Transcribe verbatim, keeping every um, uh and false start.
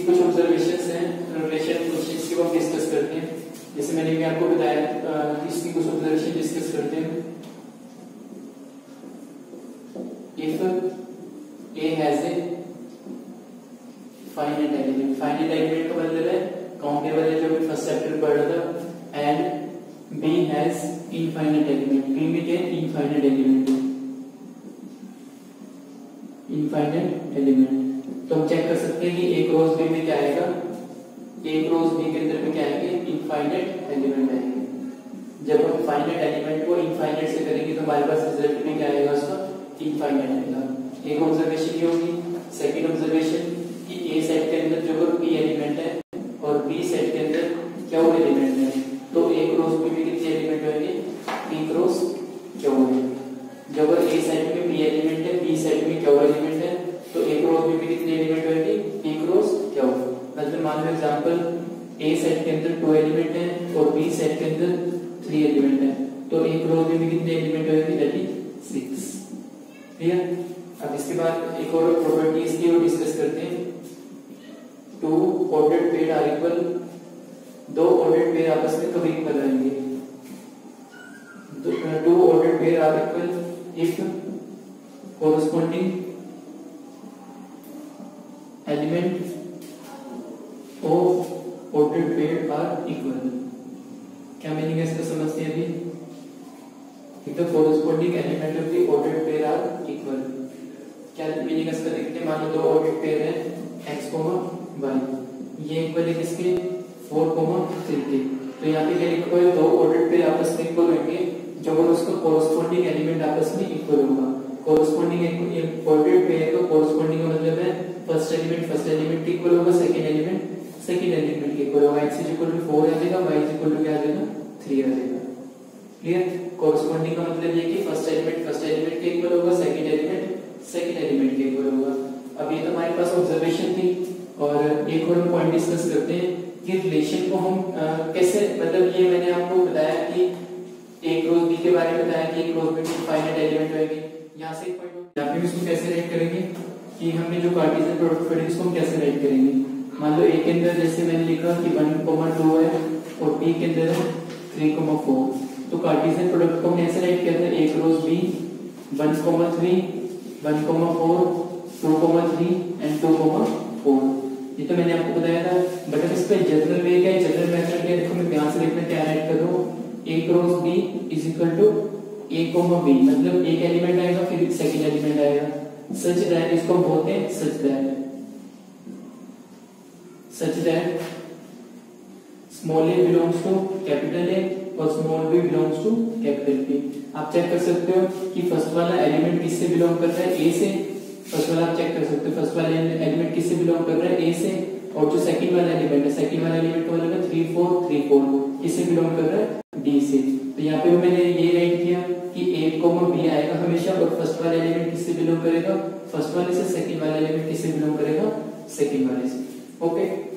कुछ ऑब्जर्वेशंस हैं relation questions की, वो हम डिस्कस करते हैं। जैसे मैंने भी आपको बताया इसकी कुछ ऑब्जर्वेशन डिस्कस करते हैं। If A has a finite element, finite element का मतलब है काउंटेबल है, जो भी फर्स्ट चैप्टर पढ़ा था। And B has infinite element, B में क्या है इनफाइनाइट एलिमेंट, इनफाइनाइट एलिमेंट। तो हम चेक कर सकते हैं कि ए क्रॉस बी में क्या आएगा, ए क्रॉस बी के अंदर में क्या आएंगे इनफाइनाइट एलिमेंट आएंगे। जब हम फाइनाइट एलिमेंट को इनफाइनाइट से करेंगे तो हमारे पास रिजल्ट में क्या आएगा उसका इनफाइनाइट आएगा। एक ऑब्जर्वेशन ये होगी। सेकंड ऑब्जर्वेशन कि ए सेट के अंदर जो पी एलिमेंट है और बी सेट के अंदर क्या वो एलिमेंट है, तो ए क्रॉस बी में कितने एलिमेंट होंगे, पी क्रॉस क्या होंगे। जब ए सेट में पी एलिमेंट है, बी सेट में क्या एलिमेंट है, तो ए क्रॉस बी में कितने एलिमेंट होंगे, पी क्रॉस क्या होगा। मतलब मान लो एग्जांपल ए सेट के अंदर टू एलिमेंट है और बी सेट के अंदर थ्री एलिमेंट है, तो ए क्रॉस बी में कितने एलिमेंट होंगे, दैट इज सिक्स। क्लियर। अब इसके बाद एक और प्रॉपर्टीज की वो डिस्कस करते हैं। Two ordered pair are equal, दो ऑर्डर्ड पेयर आपस में कभी इक्वल रहेंगे। Two ordered pair are equal if corresponding element of ordered pair are equal. क्या मीनिंग है इसका समझते हैं अभी। if the corresponding element of the ordered pair are equal, क्या मीनिंग इसका देखते हैं। मान लो दो ऑर्डर्ड पेयर है x, y, ये इक्वल है किसके, फोर, थ्री के। तो यहाँ पे क्या लिखा हुआ है, दो ऑर्डर्ड पेयर आपस में इक्वल होंगे जब उसका कोरस्पॉन्डिंग एलिमेंट आपस में इक्वल होगा। कोरस्पॉन्डिंग ऑर्डर्ड पेयर का कोरस्पॉन्डिंग का मतलब है फर्स्ट एलिमेंट फर्स्ट एलिमेंट के इक्वल होगा, सेकंड एलिमेंट सेकंड एलिमेंट के इक्वल होगा। x is equal to four आ जाएगा, y इज इक्वल टू क्या आ जाएगा, थ्री आ जाएगा। क्लियर। कोरस्पॉन्डिंग का मतलब ये कि फर्स्ट एलिमेंट फर्स्ट एलिमेंट के इक्वल होगा, सेकंड एलिमेंट सेकंड एलिमेंट के इक्वल होगा। अब ये तो हमारे पास ऑब्जर्वेशन थी और एक और पॉइंट डिस्कस करते हैं कि रिलेशन को हम आ, कैसे, मतलब ये मैंने आपको बताया कि ए क्रॉस बी के बारे में बताया कि ए क्रॉस बी में फाइनाइट एलिमेंट होंगे। यहाँ से एक पॉइंट यहाँ पे इसको कैसे राइट करेंगे कि हमने जो कार्टेशियन प्रोडक्ट पढ़ी इसको हम कैसे राइट करेंगे। मान लो ए के अंदर जैसे मैंने लिखा कि वन कॉमा टू है और बी के अंदर है थ्री कॉमा फोर, तो कार्टेशियन प्रोडक्ट को हमने ऐसे राइट किया था A cross B one comma three one comma four two comma three and two comma four. ये तो मैंने आपको बताया था। बट अब इसका जनरल वे क्या है, जनरल मेथड क्या है, देखो मैं ध्यान से देखना क्या राइट कर रहा हूँ। A cross B is equal to A comma B, मतलब एक एलिमेंट आएगा फिर सेकंड एलिमेंट आएगा। सच दैट, इसको हम बोलते हैं such that, such that small A belongs to capital A और small B belongs to capital B. आप चेक कर सकते हो कि फर्स्ट वाला एलिमेंट किससे बिलोंग करता है, ए से। फर्स्ट वाला आप चेक कर सकते हो, फर्स्ट वाला एलिमेंट किससे बिलोंग कर रहा है, ए से। और जो सेकंड वाला एलिमेंट है, सेकंड वाला एलिमेंट का मतलब है थ्री फोर थ्री फोर किससे बिलोंग कर रहा है, डी से। तो यहाँ पे मैंने ये राइट किया कि ए कॉमा बी आएगा हमेशा और फर्स्ट वाला एलिमेंट किससे बिलोंग करेगा, फर्स्ट वाले से। सेकंड वाला एलिमेंट किससे बिलोंग करेगा, सेकंड वाले से। ओके।